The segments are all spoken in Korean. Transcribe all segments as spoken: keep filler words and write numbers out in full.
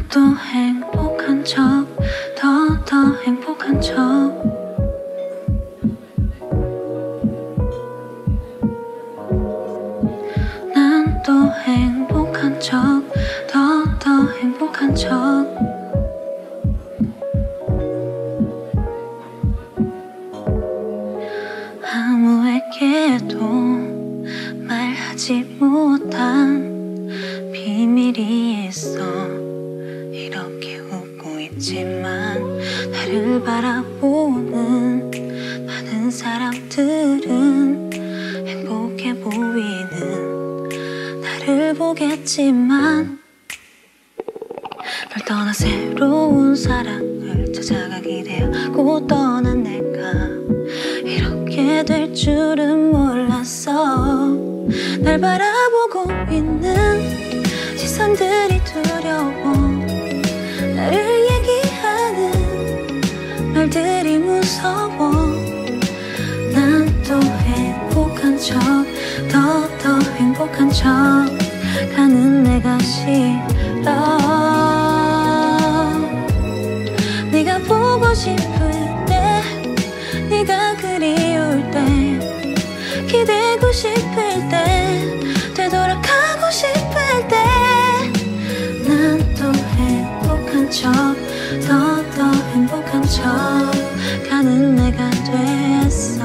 또 행복한 척, 더 더 행복한 척. 난 또 행복한 척, 더 더 행복한 척. 아무에게도 말하지 못한 비밀이 있어. 이렇게 웃고 있지만 나를 바라보는 많은 사람들은 행복해 보이는 나를 보겠지만, 널 떠나 새로운 사랑을 찾아가 기대하고 떠난 내가 이렇게 될 줄은 몰랐어. 날 바라보고 있는 시선들이 두려워. 나를 얘기하는 말들이 무서워. 난 또 행복한 척, 더 더 행복한 척 가는 내가 싫어. 네가 보고 싶을 때, 네가 그리울 때, 기대고 싶을 때, 되돌아가고 싶을 때, 난 또 행복한 척, 더 더 행복한 척 가는 내가 됐어.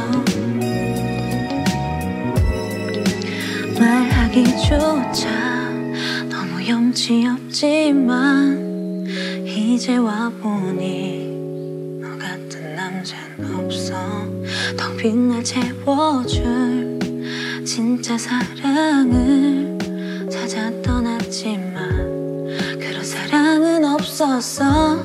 말하기조차 너무 염치 없지만 이제 와보니 너 같은 남자는 없어. 텅 빈 날 채워줄 진짜 사랑을 찾아 떠났지만 그런 사랑은 없었어.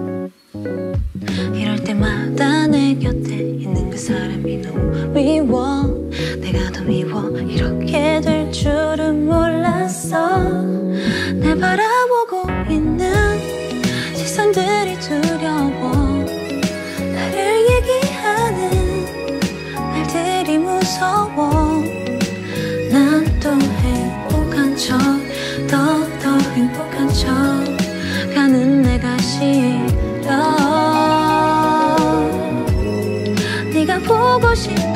이럴 때마다 내 곁에 있는 그 사람이 너무 미워. 내가 더 미워. 이렇게 될 줄은 몰랐어. 날 바라보고 있는 시선들이 두려워. 나를 얘기하는 말들이 무서워. 난 또 행복한 척, 더 더 행복한 척 가는 내가 싫어. 네가 보고 싶어.